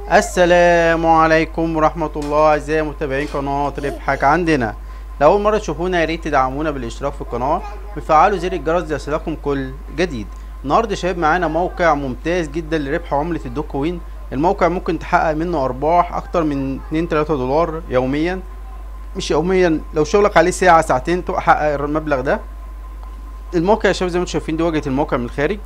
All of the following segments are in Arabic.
السلام عليكم ورحمة الله أعزائي متابعين قناة ربحك عندنا. لأول مرة تشوفونا يا ريت تدعمونا بالاشتراك في القناة وتفعلوا زر الجرس ليصلكم كل جديد. النهارده يا شباب معانا موقع ممتاز جدا لربح عملة الدوكوين. الموقع ممكن تحقق منه أرباح أكتر من 2-3 دولار يوميا، مش يوميا، لو شغلك عليه ساعة ساعتين تحقق المبلغ ده. الموقع يا شباب زي ما انتم شايفين دي واجهة الموقع من الخارج.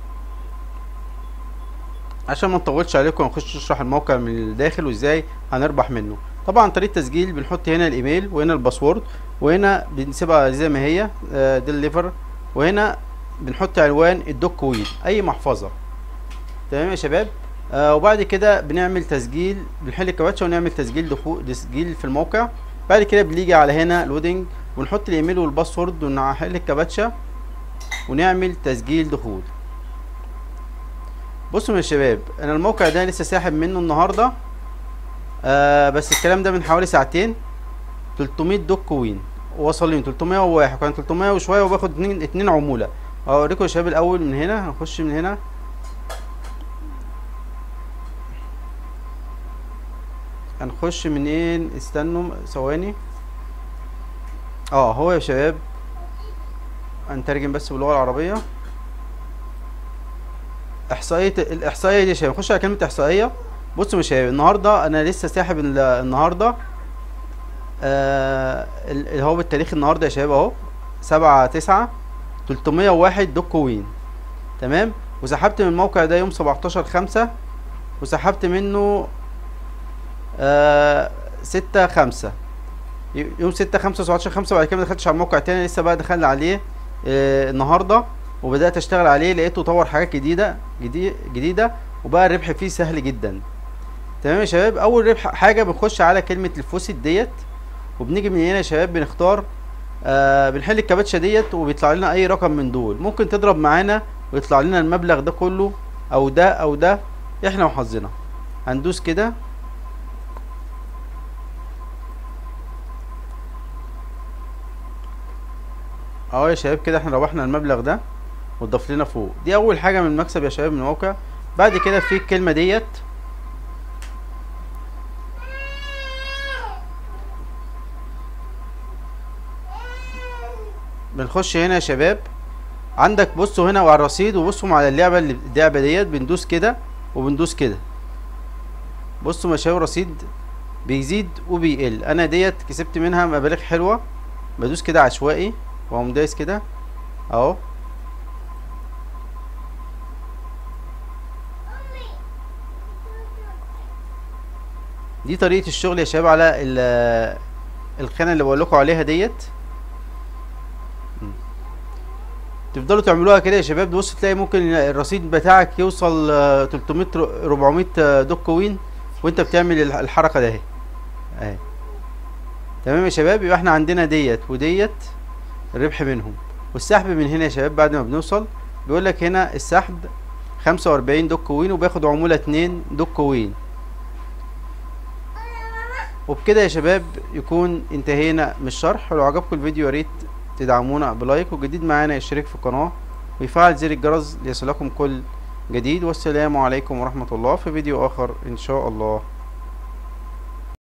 عشان ما نطولش عليكم هنخش نشرح الموقع من الداخل وازاي هنربح منه. طبعا طريقه تسجيل بنحط هنا الايميل وهنا الباسورد وهنا بنسيبها زي ما هي ديليفر، وهنا بنحط عنوان الدوكوين اي محفظه. تمام يا شباب. وبعد كده بنعمل تسجيل، بنحل الكابتشا ونعمل تسجيل في الموقع. بعد كده بنيجي على هنا لودنج ونحط الايميل والباسورد ونحل الكابتشا ونعمل تسجيل دخول. بصوا يا شباب، انا الموقع ده لسه ساحب منه النهارده بس الكلام ده من حوالي ساعتين 300 دوكوين وصل لي 301، كان 300 وشويه وباخد اتنين عموله. اوريكم يا شباب الاول من هنا. هنخش من هنا، هنخش منين؟ استنوا ثواني. هو يا شباب هنترجم بس باللغه العربيه. الاحصائيه دي يا شباب، نخش على كلمه احصائيه. بصوا يا شباب، النهارده انا لسه ساحب النهارده اللي هو بالتاريخ النهارده يا شباب اهو 7/9 301 دوكوين. تمام. وسحبت من الموقع ده يوم 17/5 وسحبت منه 6/5 يوم 6/5 17/5. بعد كده مدخلتش على الموقع تاني، لسه بقى دخلنا عليه النهارده وبدأت اشتغل عليه. لقيته طور حاجات جديدة وبقى الربح فيه سهل جدا. تمام يا شباب. اول ربح حاجة بنخش على كلمة الفوسيت ديت وبنيجي من هنا يا شباب بنختار بنحل الكابتشا ديت وبيطلع لنا اي رقم من دول. ممكن تضرب معانا ويطلع لنا المبلغ ده كله او ده او ده، احنا وحظنا. هندوس كده اهو يا شباب، كده احنا ربحنا المبلغ ده واتضاف لنا فوق. دي اول حاجه من المكسب يا شباب من الموقع. بعد كده في الكلمه ديت بنخش هنا يا شباب. عندك بصوا هنا وعلى الرصيد وبصوا على اللعبه ديت بندوس كده وبندوس كده. بصوا يا شباب الرصيد بيزيد وبيقل. انا ديت كسبت منها مبالغ حلوه. بدوس كده عشوائي واقوم دايس كده اهو. دي طريقة الشغل يا شباب على الخانة اللي بقول لكم عليها ديت. تفضلوا تعملوها كده يا شباب. تبص تلاقي ممكن الرصيد بتاعك يوصل 300 400 دوكوين وانت بتعمل الحركة ده اهي. تمام يا شباب. يبقى احنا عندنا ديت وديت الربح منهم. والسحب من هنا يا شباب بعد ما بنوصل بيقول لك هنا السحب 45 دوكوين وبياخد عمولة 2 دوكوين. وبكده يا شباب يكون انتهينا من الشرح. ولو عجبكم الفيديو ياريت تدعمونا بلايك، والجديد معانا يشترك في القناة ويفعل زر الجرس ليصلكم كل جديد. والسلام عليكم ورحمة الله في فيديو آخر إن شاء الله.